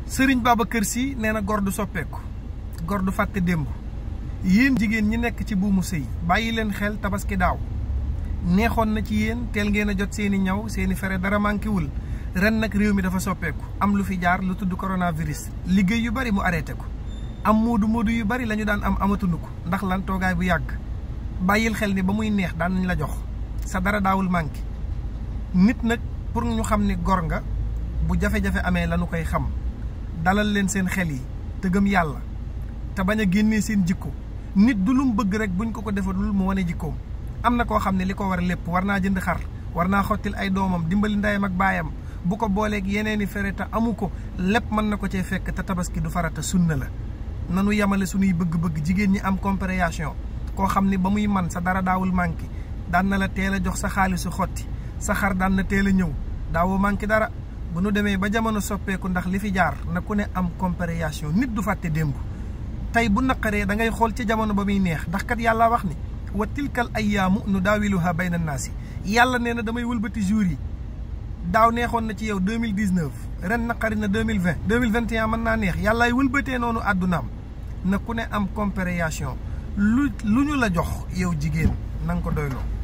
Serigne Babacar Sy nee na góor du soppeeku góor du fàtte démb yéen jigéen ñi nekk ci buumu sëy bàyyi leen xel tabaski daaw neexoon na ci yéen teel ngeen a jot seeni ñaw seeni fere dara manqué wul ren nag réew mi dafa soppeeku am lu fi jaar lu tudd coronavirus liggéey yu bari mu arrêté ko am moodu yu bari la ñu daan am amatuñu ko ndax lan toogaay bu yàgg bàyyil xel ni ba muy neex daan nañ la jox sa dara daawul manqué nit nag pour ñu xam ni gor nga bu jafe-jafe amee lañu koy xam dalal leen seen xel yi te gëm yàlla te bañ a génnee seen jikko nit du lum bëgg rek buñ ko defalul mu wane jikkoom am na koo xam ne li ko war lépp war naa jënd xar war naa xottil ay doomam dimbali ndeyam ak baayam bu ko booleeg yeneeni fere te amu ko lépp mën na ko cee fekk te tabaski du farata sunna la nanu yamale suñuy bëgg-bëgg jigéen ñi am compréhension koo xam ni ba muy man sa dara daawul manqué daan na la teel a jox sa xaalisu xotti sa xar daan na teel a ñëw daawoo manqué dara bu nu demee ba jamono soppeeku ndax li fi jaar na ku ne am compréhension nit du fàtte démb tey bu naqaree da ngay xool ci jamono ba muy neex ndax kat yàlla wax ni wa tilkal ayyaamu nu daawiluha bayna naasi yàlla nee na damay wëlbati jour yi daaw neexoon na ci yow 2019 ren naqari na 2020 2021 mën naa neex yàllaay wëlbatee noonu àddunaam na ku ne am compréhension lu ñu la jox yow jigéen na nga ko doyloo